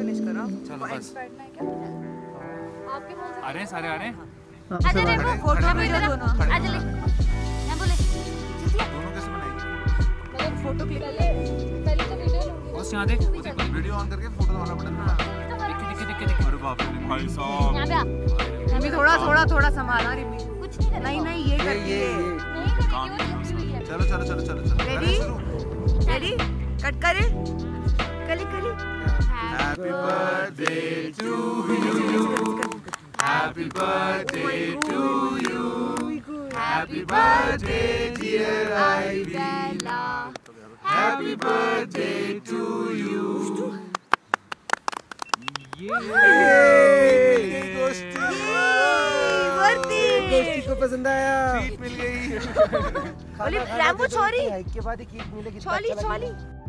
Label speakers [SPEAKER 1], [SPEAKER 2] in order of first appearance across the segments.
[SPEAKER 1] Finish करो।
[SPEAKER 2] चलो बस।
[SPEAKER 3] आपके फोन से
[SPEAKER 2] आ रहे हैं सारे आ रहे हैं।
[SPEAKER 3] आजा ले
[SPEAKER 1] फोटो वीडियो दोनों।
[SPEAKER 3] आजा ले मैं बोले
[SPEAKER 4] दोनों कैसे बनाएंगे?
[SPEAKER 3] मतलब फोटो क्लिक कर ले पहले तो वीडियो लूंगी
[SPEAKER 2] बस यहाँ देख
[SPEAKER 4] वीडियो ऑन करके फोटो वाला बटन दबा।
[SPEAKER 2] दिख।
[SPEAKER 4] अरे बाप रे भाई साहब।
[SPEAKER 3] यहां पे आ
[SPEAKER 1] रिमी थोड़ा संभाला रिमी।
[SPEAKER 3] कुछ नहीं करना
[SPEAKER 1] नहीं ये करती है।
[SPEAKER 3] नहीं करेगी वो हुई है
[SPEAKER 4] चलो।
[SPEAKER 1] रेडी कट करे। कली
[SPEAKER 4] Happy birthday to you. Happy birthday to you. Happy birthday dear Ivy. Happy birthday to you.
[SPEAKER 5] दोस्ती को पसंद आया।
[SPEAKER 4] ट्रीट मिल गई।
[SPEAKER 1] बोली रैम्बो छोरी।
[SPEAKER 5] के बाद ही केक मिलेगी।
[SPEAKER 1] छोली।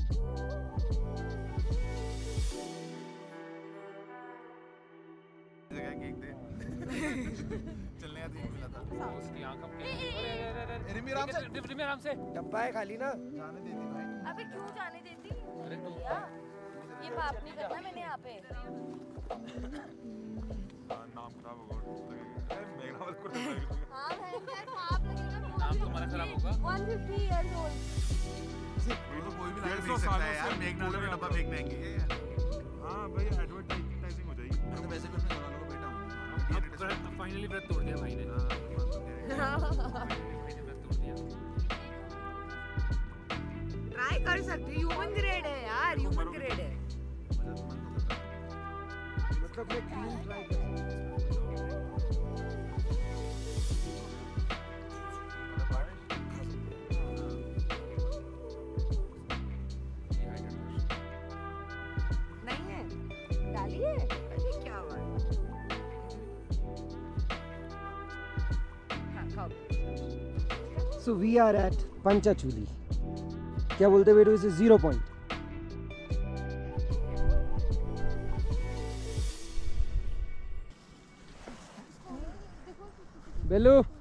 [SPEAKER 4] चलने का दिन मिला था।
[SPEAKER 2] उसकी आंख अब
[SPEAKER 4] रिमी
[SPEAKER 2] आराम से।
[SPEAKER 5] डब्बा है खाली ना।
[SPEAKER 4] जाने देती भाई।
[SPEAKER 3] अबे क्यों जाने देती भैया ये पाप नहीं करना मैंने यहाँ पे
[SPEAKER 4] नाम खराब होगा। मेरा वाला को
[SPEAKER 3] हाँ भयंकर पाप लगेगा
[SPEAKER 2] नाम तुम्हारा खराब होगा।
[SPEAKER 3] 150 years old
[SPEAKER 4] तो कोई भी लाइट देख सकता है यार। मैकडॉनल्ड में डब्बा फेंकने आएंगे। हां भाई एडवर्टाइजिंग हो जाएगी। मैं तो वैसे भी अपने घरवालों को बेटा हूं।
[SPEAKER 2] अब फाइनली व्रत तोड़ दिया भाई ने।
[SPEAKER 1] ट्राई कर सकते हो। ह्यूमन ग्रेड है यार। ह्यूमन ग्रेड है।
[SPEAKER 5] मतलब मैं क्लीन ट्राई कर।
[SPEAKER 1] नहीं है डाली है। अरे क्या हुआ? हाँ खाओ।
[SPEAKER 5] So we are at Panchachuli. क्या बोलते बेटू इसे 0 पॉइंट। बेलू